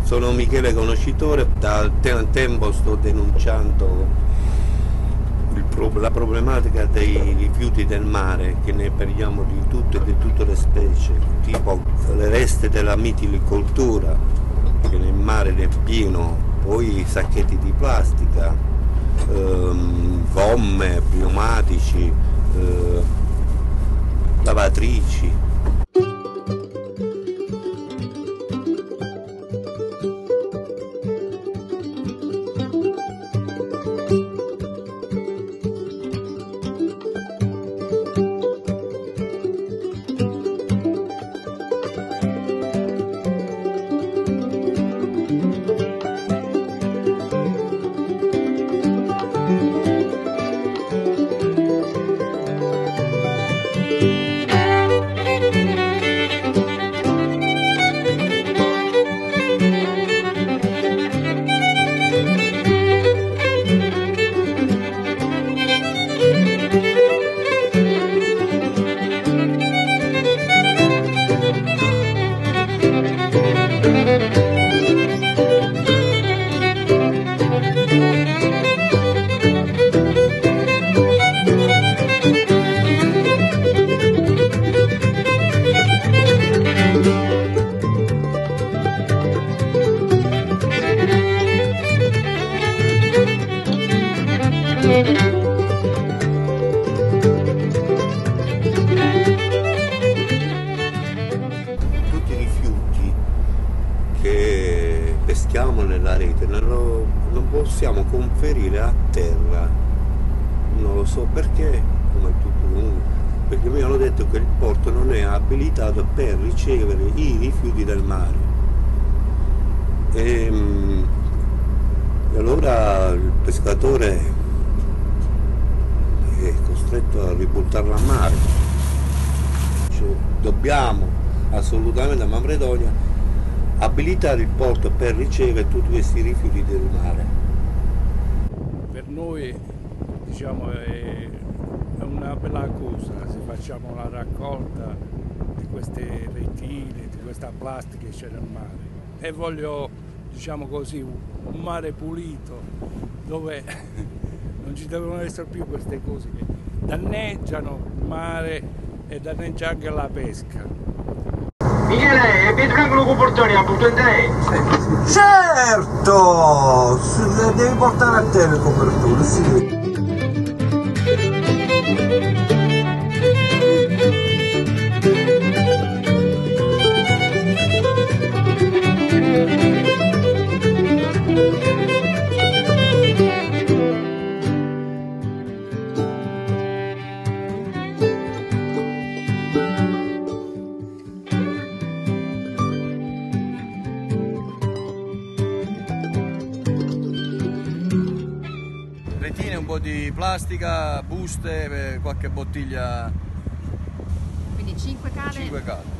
Sono Michele Conoscitore, da tempo sto denunciando la problematica dei rifiuti del mare, che ne perdiamo di tutte e di tutte le specie, tipo le reste della mitilicoltura, che nel mare ne è pieno, poi sacchetti di plastica, gomme, pneumatici, lavatrici. Tutti i rifiuti che peschiamo nella rete non possiamo conferire a terra, non lo so perché, come tutto comunque, perché mi hanno detto che il porto non è abilitato per ricevere i rifiuti del mare. E allora il pescatore è costretto a ributtarla a mare. Cioè, dobbiamo assolutamente a Manfredonia abilitare il porto per ricevere tutti questi rifiuti del mare. Per noi, diciamo, è una bella cosa se facciamo la raccolta di queste retine, di questa plastica che c'è nel mare. E voglio, diciamo così, un mare pulito dove non ci devono essere più queste cose che danneggiano il mare e danneggiano anche la pesca. Michele, è Pietrangelo con portoni a butto in te? Certo! Devi portare a te le coperture, sì. Retine, un po' di plastica, buste, qualche bottiglia. Quindi 5 cale. 5 cale.